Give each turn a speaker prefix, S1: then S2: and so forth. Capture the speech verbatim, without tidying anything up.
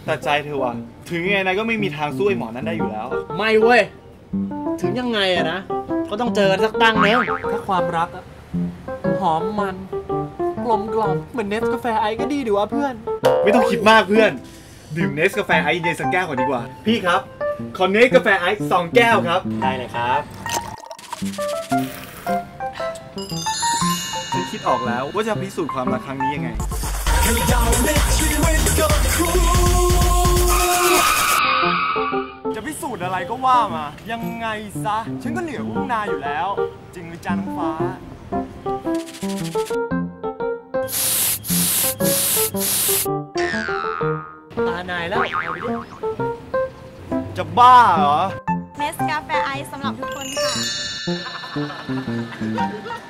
S1: แต่ใจเธอว่ะถึงยังไงนะก็ไม่มีทางสู้ไอ้หมอนั้นได้อยู่แล้ว
S2: ไม่เว้ยถึงยังไงอะนะก็ต้องเจอสักตั้งนึง
S3: ถ้าความรักอะหอมมันกลมกล่อมเหมือนเนสกาแฟไอก็ดีดีวะเพื่อน
S1: ไม่ต้องคิดมากเพื่อนดื่มเนสกาแฟไอซ์เย็นสักแก้วก่อนดีกว่าพี่ครับขอเนสกาแฟไอซ์สองแก้วครับ
S2: ได้เลยครับ
S1: ฉันคิดออกแล้วว่าจะพิสูจน์ความรักครั้งนี้ยังไง
S3: จะพิสูจน์อะไรก็ว่ามายังไงซะฉันก็เหนือพวกนายอยู่แล้วจริงหรือจ้าน้องฟ้าตานายแล้ว
S1: จะบ้าเหรอ
S4: เนสกาแฟไอซ์สำหรับทุกคนค่ะ